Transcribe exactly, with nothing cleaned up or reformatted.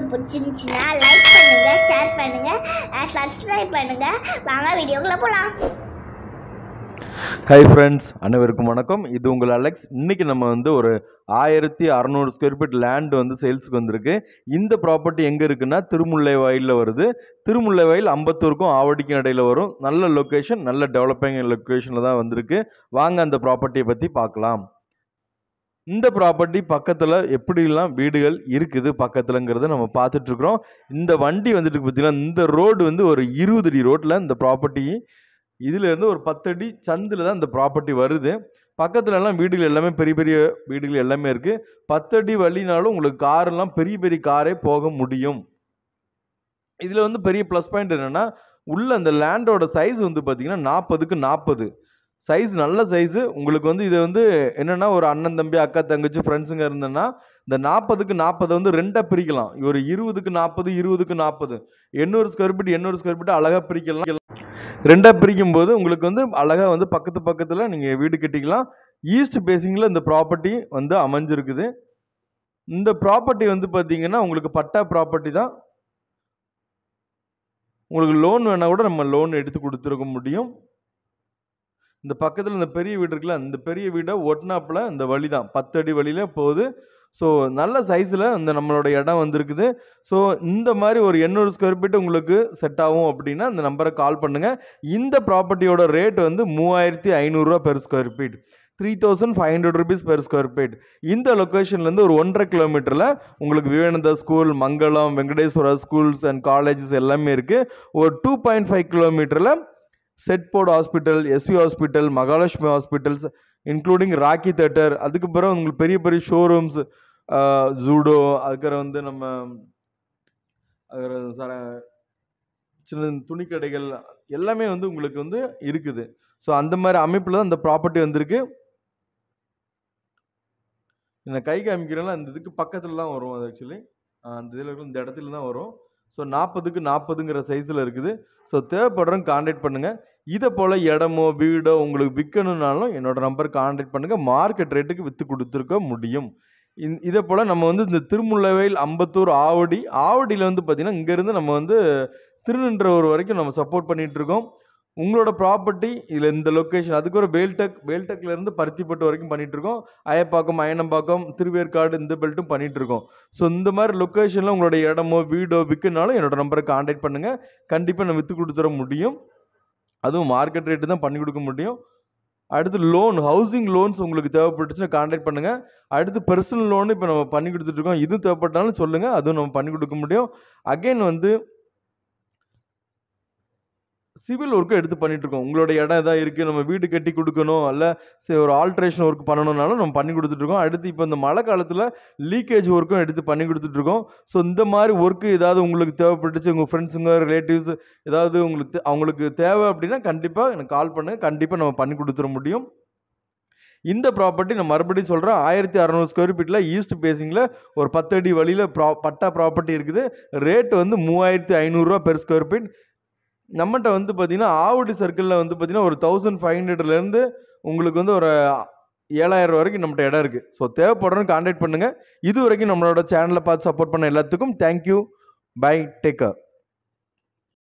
பிடிச்சிருந்துச்சுன்னா லைக் பண்ணுங்க, ஷேர் பண்ணுங்க, சப்ஸ்கிரைப் பண்ணுங்க. வாங்க வீடியோக்குள்ள போலாம். ஹாய் ஃப்ரெண்ட்ஸ், அனைவருக்கும் வணக்கம். இது உங்கள் அலெக்ஸ். இன்றைக்கி நம்ம வந்து ஒரு ஆயிரத்தி அறநூறு ஸ்கொயர் ஃபீட் லேண்ட் வந்து சேல்ஸுக்கு வந்திருக்கு. இந்த ப்ராப்பர்ட்டி எங்கே இருக்குன்னா திருமுல்லைவாயிலில் வருது. திருமுல்லைவாயில் அம்பத்தூருக்கும் ஆவடிக்கும் இடையில் வரும். நல்ல லொக்கேஷன், நல்ல டெவலப்பிங் லொக்கேஷனில் தான் வந்திருக்கு. வாங்க அந்த ப்ராப்பர்ட்டியை பற்றி பார்க்கலாம். இந்த ப்ராப்பர்ட்டி பக்கத்தில் எப்படிலாம் வீடுகள் இருக்குது பக்கத்துலங்கிறத நம்ம பார்த்துட்ருக்குறோம். இந்த வண்டி வந்துட்டு பார்த்தீங்கன்னா இந்த ரோடு வந்து ஒரு இருபது அடி ரோட்டில் இந்த ப்ராப்பர்ட்டி, இதிலேருந்து ஒரு பத்து அடி சந்தில் தான் இந்த ப்ராப்பர்ட்டி வருது. பக்கத்துலலாம் வீடுகள் எல்லாமே பெரிய பெரிய வீடுகள் எல்லாமே இருக்குது. பத்து அடி வழினாலும் உங்களுக்கு காரெல்லாம் பெரிய பெரிய காரே போக முடியும். இதில் வந்து பெரிய ப்ளஸ் பாயிண்ட் என்னென்னா, உள்ள அந்த லேண்டோட சைஸ் வந்து பார்த்தீங்கன்னா நாற்பதுக்கு நாற்பது சைஸ், நல்ல சைஸு. உங்களுக்கு வந்து இது வந்து என்னென்னா ஒரு அண்ணன் தம்பி அக்கா தங்கச்சி ஃப்ரெண்ட்ஸுங்க இருந்தேன்னா இந்த நாற்பதுக்கு நாற்பதை வந்து ரெண்டாக பிரிக்கலாம். ஒரு இருபதுக்கு நாற்பது இருபதுக்கு நாற்பது எண்ணூறு ஸ்கொயர் ஃபீட் எண்ணூறு ஸ்கொயர் ஃபீட் அழகாக பிரிக்கலாம். ரெண்டாக பிரிக்கும் போது உங்களுக்கு வந்து அழகாக வந்து பக்கத்து பக்கத்தில் நீங்கள் வீடு கட்டிக்கலாம். ஈஸ்ட் பேசிங்கில் இந்த ப்ராப்பர்ட்டி வந்து அமைஞ்சிருக்குது. இந்த ப்ராப்பர்ட்டி வந்து பார்த்தீங்கன்னா உங்களுக்கு பட்டா ப்ராப்பர்ட்டி தான். உங்களுக்கு லோன் வேணால் கூட நம்ம லோன் எடுத்து கொடுத்துருக்க முடியும். இந்த பக்கத்தில் இந்த பெரிய வீடு இருக்குல்ல, இந்த பெரிய வீடை ஒட்டினாப்பில் இந்த வழி தான் பத்து அடி வழியில் போகுது. ஸோ நல்ல சைஸில் இந்த நம்மளோட இடம் வந்திருக்குது. ஸோ இந்த மாதிரி ஒரு எண்ணூறு ஸ்கொயர் ஃபீட் உங்களுக்கு செட் ஆகும் அப்படின்னா இந்த நம்பரை கால் பண்ணுங்கள். இந்த ப்ராப்பர்ட்டியோட ரேட் வந்து மூவாயிரத்தி ஐநூறுரூவா per square feet, three thousand five hundred rupees per square feet. இந்த லொக்கேஷன்லேருந்து ஒரு ஒன்றரை கிலோமீட்டரில் உங்களுக்கு Vivekananda school, Mangalam, Venkateswara schools and colleges எல்லாமே இருக்குது. ஒரு டூ பாயிண்ட் ஃபைவ் கிலோமீட்டரில் செட்போர்ட் hospital, SV hospital, Mahalakshmi hospitals including Rocky theatre, அதுக்கப்புறம் உங்களுக்கு பெரிய பெரிய ஷோரூம்ஸ், ஜூடோ, அதுக்கப்புறம் வந்து நம்ம சின்ன துணி கடைகள் எல்லாமே வந்து உங்களுக்கு வந்து இருக்குது. ஸோ அந்த மாதிரி அமைப்பில் தான் இந்த ப்ராப்பர்ட்டி வந்திருக்கு. இந்த கை காமிக்கிறேன்னா அந்த இதுக்கு பக்கத்தில் தான் வரும். அது ஆக்சுவலி அந்த இதில் இந்த இடத்துல தான் வரும். ஸோ நாற்பதுக்கு நாற்பதுங்கிற சைஸில் இருக்குது. ஸோ தேவைப்படுறவங்க கான்டாக்ட் பண்ணுங்கள். இதை போல் இடமோ வீடோ உங்களுக்கு விற்கணுன்னாலும் என்னோட நம்பர் கான்டாக்ட் பண்ணுங்கள். மார்க்கெட் ரேட்டுக்கு விற்று கொடுத்துருக்க முடியும். இந் இதே போல் நம்ம வந்து இந்த திருமுல்லைவாயில், அம்பத்தூர், ஆவடி, ஆவடியில் வந்து பார்த்திங்கன்னா இங்கேருந்து நம்ம வந்து திருநின்றவூர் வரைக்கும் நம்ம சப்போர்ட் பண்ணிகிட்ருக்கோம். உங்களோட ப்ராப்பர்ட்டி இதில் இந்த லொக்கேஷன், அதுக்கு ஒரு வேல்டெக், வேல்டெக்லேருந்து பருத்திப்பட்டு வரைக்கும் பண்ணிகிட்ருக்கோம். அயப்பாக்கம், அயனம்பாக்கம், திருவேற்காடு இந்த பெல்ட்டும் பண்ணிகிட்ருக்கோம். ஸோ இந்த மாதிரி லொக்கேஷனில் உங்களோட இடமோ வீடோ விற்கனாலும் என்னோடய நம்பரை கான்டாக்ட் பண்ணுங்கள். கண்டிப்பாக நான் விற்று கொடுத்துட முடியும். அதுவும் மார்க்கெட் ரேட்டு தான் பண்ணி கொடுக்க முடியும். அடுத்து லோன், ஹவுசிங் லோன்ஸ் உங்களுக்கு தேவைப்பட்டுச்சுன்னா கான்டாக்ட் பண்ணுங்கள். அடுத்து பர்சனல் லோனு இப்போ நம்ம பண்ணி கொடுத்துட்ருக்கோம். இதுவும் தேவைப்பட்டாலும் சொல்லுங்கள், அதுவும் நம்ம பண்ணி கொடுக்க முடியும். அகைன் வந்து சிவில் ஒர்க்கும் எடுத்து பண்ணிகிட்ருக்கோம். உங்களோட இடம் எதாவது இருக்குது, நம்ம வீடு கட்டி கொடுக்கணும், இல்லை சரி ஒரு ஆல்ட்ரேஷன் ஒர்க் பண்ணணுன்னாலும் நம்ம பண்ணி கொடுத்துட்ருக்கோம். அடுத்து இப்போ இந்த மழை காலத்தில் லீக்கேஜ் ஒர்க்கும் எடுத்து பண்ணி கொடுத்துட்ருக்கோம். ஸோ இந்த மாதிரி ஒர்க்கு ஏதாவது உங்களுக்கு தேவைப்பட்டுச்சு, உங்கள் ஃப்ரெண்ட்ஸுங்க, ரிலேட்டிவ்ஸ் ஏதாவது உங்களுக்கு அவங்களுக்கு தேவை அப்படின்னா கண்டிப்பாக எனக்கு கால் பண்ணுங்கள். கண்டிப்பாக நம்ம பண்ணி கொடுத்துட முடியும். இந்த ப்ராப்பர்ட்டி நான் மறுபடியும் சொல்கிறேன், ஆயிரத்தி அறநூறு ஸ்கொயர் ஃபீட்டில் ஈஸ்ட் பேசிங்கில் ஒரு பத்து அடி வழியில் ப்ரா பட்டா ப்ராப்பர்ட்டி இருக்குது. ரேட்டு வந்து மூவாயிரத்தி ஐநூறுரூவா பெர் ஸ்கொயர் ஃபீட். நம்மகிட்ட வந்து பார்த்தீங்கன்னா ஆவடி சர்க்கிளில் வந்து பார்த்தீங்கன்னா ஒரு தௌசண்ட் ஃபைவ் ஹண்ட்ரட்லேருந்து உங்களுக்கு வந்து ஒரு ஏழாயிரம் வரைக்கும் நம்மகிட்ட இடம் இருக்குது. ஸோ தேவைப்படுறவங்க கான்டாக்ட் பண்ணுங்கள். இது வரைக்கும் நம்மளோட சேனலை பார்த்து சப்போர்ட் பண்ண எல்லாத்துக்கும் தேங்க்யூ. By, take care.